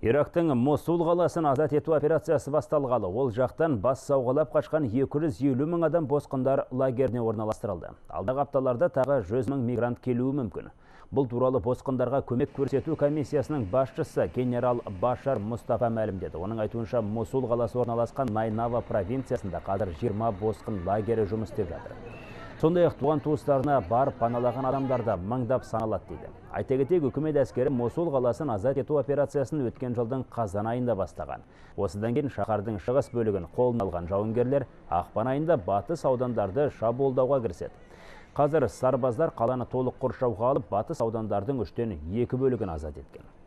Ирактың Мосул қаласын азат ету операциясы басталғалы. Ол жақтан бас сауғалап қашқан 250 мың адам босқындар лагеріне орналастырылды. Алдағы апталарда тағы 100 мың мигрант келуі мүмкін. Бұл туралы босқындарға көмек көрсету комиссиясының басшысы генерал Башар Мустафа мәлімдеді. Оның айтуынша Мосул қаласы орналасқан Найнава провинциясында қазір 20 босқын лагері жұмыс істеп жатыр. Сондай-ақ туған туыстарына бар паналаған адамдарда мыңдап саналады дейді. Айта кетейік, үкімет әскері Мосул қаласын азат ету операциясын өткен жылдың қазан айында бастаған. Осыдан кейін шаһардың шығыс бөлігін қолына алған жауынгерлер ақпан айында батыс аудандарды шабуылдауға кіріседі. Қазір сарбаздар қаланы толық қоршауға алып, батыс аудандардың 3/2 бөлігін азат еткен.